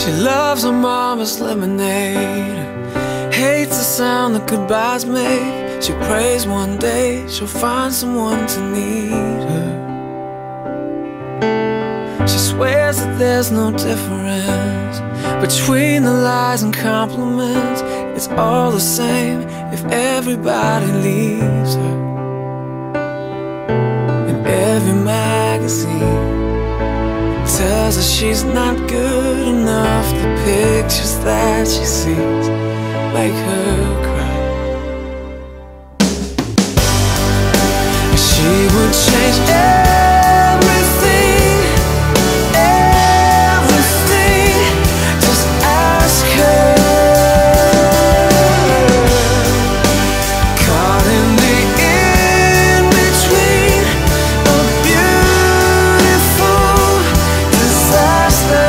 She loves her mama's lemonade, hates the sound that goodbyes make. She prays one day she'll find someone to need her. She swears that there's no difference between the lies and compliments. It's all the same if everybody leaves her. In every magazine tells her she's not good enough. The pictures that she sees make her cry. She would change everything, everything. Just ask her. Caught in the in-between, a beautiful disaster.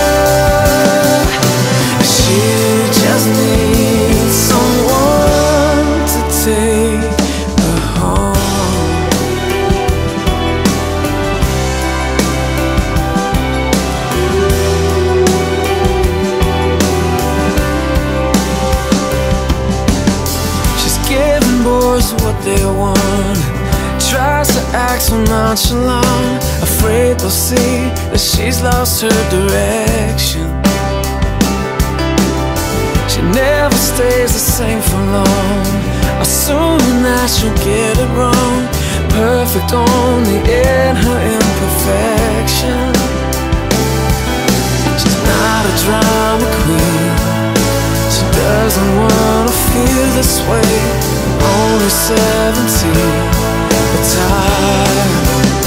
She just needs someone to take her home. She's giving boys what they want, tries to act so nonchalant, afraid they'll see that she's lost her direction. She never stays the same for long, assuming that she'll get it wrong. Perfect only in her imperfection. She's not a drama queen, she doesn't wanna feel this way. Only 17, but tired.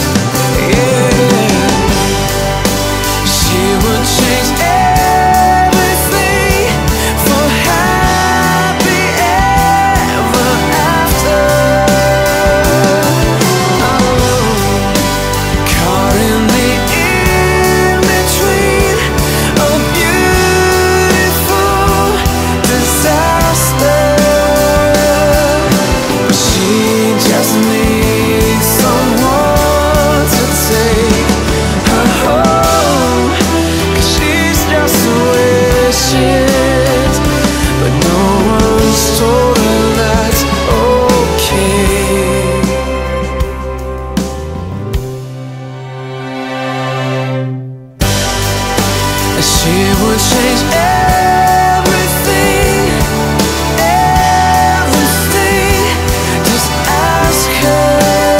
Yeah. She would change everything for happy ever after. Oh, caught in the in-between, a beautiful disaster. But she just needs someone to take her home, 'cause she's just so wishes, but no one's told her that's okay. And she would change everything, everything. Just ask her.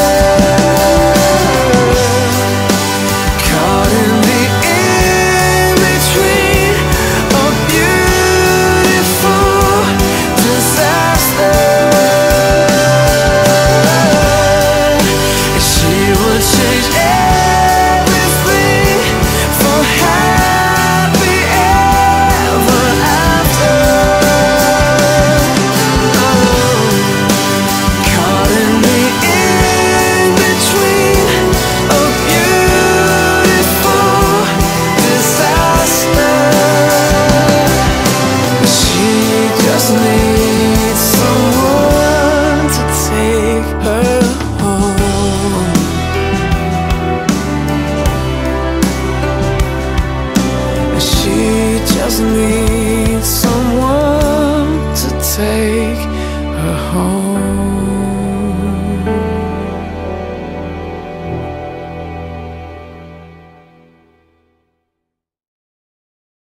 Caught in the in-between, a beautiful disaster. And she would change everything for happy ever after. Oh, caught in the in-between, a beautiful disaster. She just needs someone to take her home. She just needs someone to take her home.